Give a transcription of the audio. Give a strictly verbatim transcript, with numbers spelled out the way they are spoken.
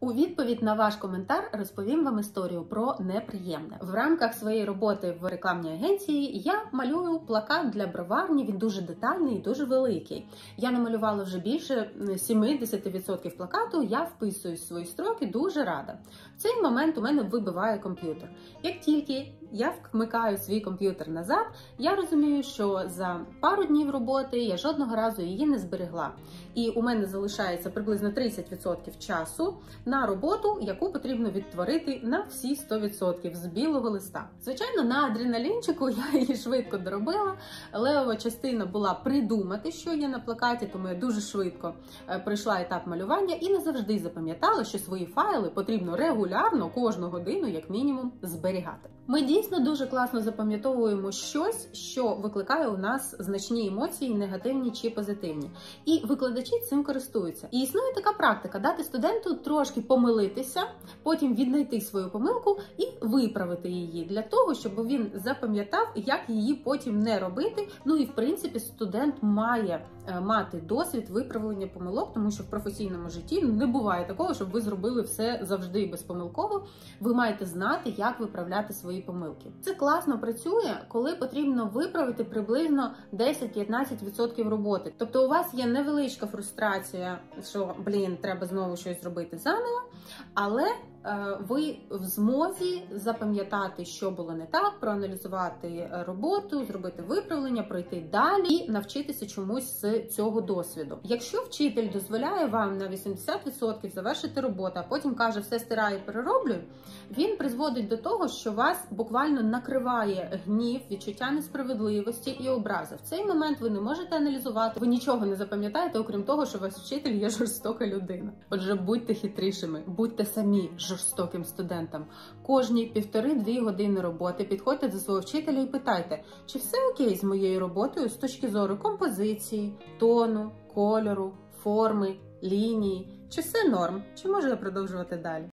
У відповідь на ваш коментар розповім вам історію про неприємне. В рамках своєї роботи в рекламній агенції я малюю плакат для броварні, він дуже детальний і дуже великий. Я намалювала вже більше сімдесят відсотків плакату, я вписую свої строки, дуже рада. В цей момент у мене вибиває комп'ютер. Як тільки я вмикаю свій комп'ютер назад, я розумію, що за пару днів роботи я жодного разу її не зберегла. І у мене залишається приблизно тридцять відсотків часу на роботу, яку потрібно відтворити на всі сто відсотків з білого листа. Звичайно, на адреналінчику я її швидко доробила. Левова частина була придумати, що є на плакаті, тому я дуже швидко пройшла етап малювання і не завжди запам'ятала, що свої файли потрібно регулярно, кожну годину, як мінімум, зберігати. Ми дійсно дуже класно запам'ятовуємо щось, що викликає у нас значні емоції, негативні чи позитивні. І викладачі цим користуються. І існує така практика – дати студенту трошки помилитися, потім віднайти свою помилку і виправити її, для того, щоб він запам'ятав, як її потім не робити. Ну і, в принципі, студент має мати досвід виправлення помилок, тому що в професійному житті не буває такого, щоб ви зробили все завжди безпомилково. Ви маєте знати, як виправляти свої помилки. Це класно працює, коли потрібно виправити приблизно десять-п'ятнадцять відсотків роботи. Тобто у вас є невеличка фрустрація, що, блін, треба знову щось зробити заново, але е, ви в змозі запам'ятати, що було не так, проаналізувати роботу, зробити виправлення, пройти далі і навчитися чомусь з цього досвіду. Якщо вчитель дозволяє вам на вісімдесят відсотків завершити роботу, а потім каже, все стираю, перероблю, він призводить до того, що вас буквально накриває гнів, відчуття несправедливості і образи. В цей момент ви не можете аналізувати, ви нічого не запам'ятаєте, окрім того, що ваш вчитель є жорстока людина. Отже, будьте хитрішими, будьте самі жорстоким студентом. Кожні півтори-дві години роботи підходьте до свого вчителя і питайте, чи все окей з моєю роботою з точки зору композиції, тону, кольору, форми, лінії, чи все норм, чи можу я продовжувати далі.